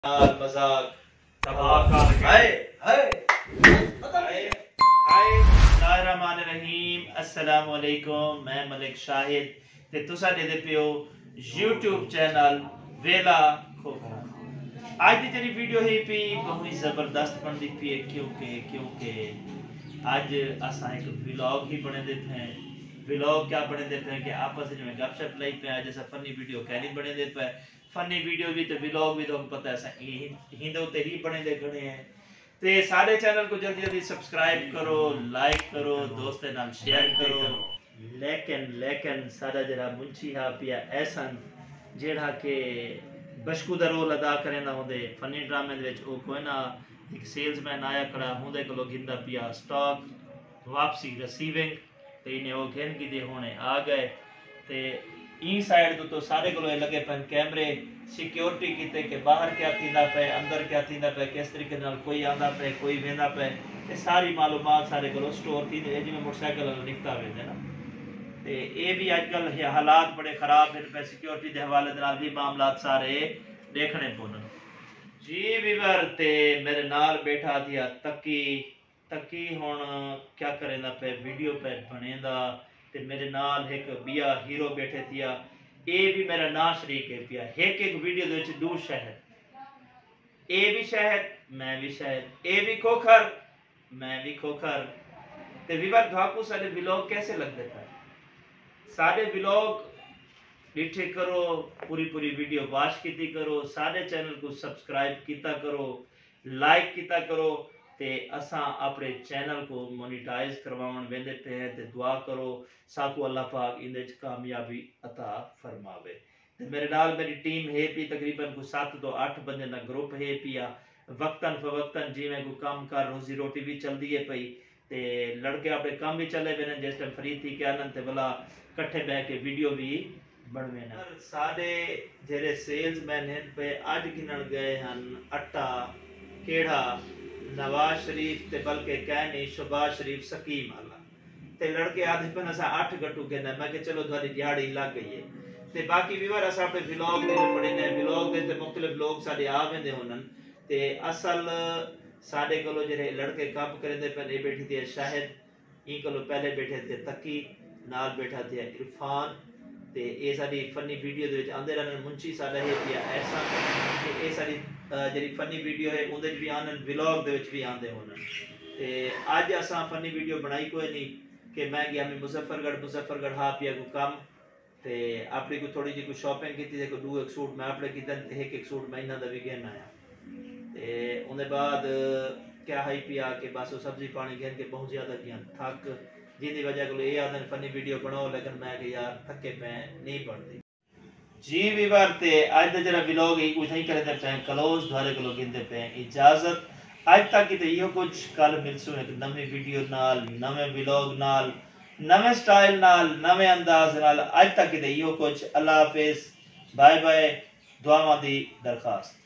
मजाक हाय हाय बिस्मिल्लाहिर्रहमानिर्रहीम अस्सलाम वालेकुम। मैं मलिक शाहिद ते तुसा दे पियो YouTube चैनल वेला खोखरा। आज दी तेरी वीडियो है पी बहुत जबरदस्त बनदी पी है क्योंकि आज असा एक व्लॉग ही बने देते हैं। व्लॉग क्या बने देते हैं कि आपस में गपशप लाई पे आज ऐसा फनी वीडियो कैनी बने देते हैं। फनी वीडियो भी तो व्लॉग भी तो पता है ऐसा हिंदो ते ही बने दे गणे हैं। ते सारे चैनल को जल्दी जल्दी सब्सक्राइब करो, लाइक करो, दोस्तों नाल शेयर करो। लेकिन सारा जरा मुंशी हा पिया ऐसन जेड़ा के बशकू दा रोल अदा करेंदा होंदे फनी ड्रामे दे विच ओ कोई ना एक सेल्समैन आया खड़ा होंदे कोलो गिंदा पिया स्टॉक वापसी रिसीविंग ते इन्हें ओ घेन की दे होने आ गए ते ई साइड तो सारे को लगे पन कैमरे सिक्योरिटी कीते कि बाहर क्या थींदा पे अंदर क्या थींदा पे किस तरीके नाल कोई आंदा पे कोई वेंदा पे ते सारी मालूमात सारे को स्टोर थी जिवें मोटरसाइकिल निकता वेंदे ना ते ये भी आजकल हालात बड़े खराब हैं पे सिक्योरिटी के हवाले नाल भी मामलात सारे देखने पोन जी वीवर ते मेरे नाल बैठा दिया तकी हुन क्या करेंदा पे वीडियो पे बनेंदा ते मेरे नाल एक बिया हीरो बैठे थिया ए भी मेरा ना शरीक है पिया एक वीडियो दे विच दो शहर ए भी शहर मैं भी शहर ए भी खोखर मैं भी खोखर ते वीवर धाकू सारे व्लॉग कैसे लगते था सारे व्लॉग डिठे करो पूरी वीडियो वाच कीती करो सारे चैनल को सब्सक्राइब कीता करो लाइक कीता करो ते असा अपने चैनल को मोनेटाइज करवावन वेंदे पे है ते दुआ करो साकू अल्लाह पाक इंदे च कामयाबी अता फरमावे ते मेरे नाल मेरी टीम है पी तकरीबन को 7 तो 8 बंदे दा ग्रुप है पिया वक्तन फवक्तन जिवें को काम कर रोजी रोटी भी चलदी है पई ते लड़के अपने काम भी चले वेने जिस टाइम फ्री थी के आनंद ते भला इकट्ठे बैठ के वीडियो भी बनवे ना साडे जेरे सेल्समैन हैं पे आज गिनन गए हन आटा केड़ा नवाज शरीफ ते बल्कि कह नहीं शहबाज शरीफ सकीम वाला ते लड़के आधे पन असा 8 गट्टू के ना मैं के चलो थारी दिहाड़ी लग गई है ते बाकी व्यूअर असा अपने व्लॉग दे बड़े ने व्लॉग दे ते मुख्तलिफ लोग साडे आ वेंदे होनन ते असल साडे कोलो जेरे लड़के काम करेंदे पन ए बैठी थी शाहिद ई कोलो पहले बैठे थे तकी नाल बैठा थे इरफान ते ए साडी फनी वीडियो दे विच आंदे रहन मुंशी साडा है पिया ऐसा कि ए साडी जेरी फनी वीडियो है उंदे भी आनन व्लॉग दे विच भी आंदे होनन ते आज असा फनी वीडियो बनाई कोई नहीं कि मैं गया मैं मुजफ्फरगढ़ हा पिया को काम ते अपनी को थोड़ी जी को शॉपिंग की थी को दो एक सूट मैं अपने की एक सूट महीना दा भी घेन आया ते उनके बाद क्या है पिया के बस सब्जी पानी घेन के बहुत ज्यादा गया थक जिंदी वजह को ये आदन फनी वीडियो बनाओ लेकिन मैं कि यार थके पे नहीं पड़ती जी वीवर ते आज दा जरा व्लॉग ही कुछ नहीं करे पे क्लोज द्वारे को गिनते पे इजाजत आज तक की तो यो कुछ कल मिलसू एक नवी वीडियो नाल नवे व्लॉग नाल नवे स्टाइल नाल नवे अंदाज नाल आज तक की तो यो कुछ अल्लाह हाफिज बाय बाय दुआवां दी दरखास्त।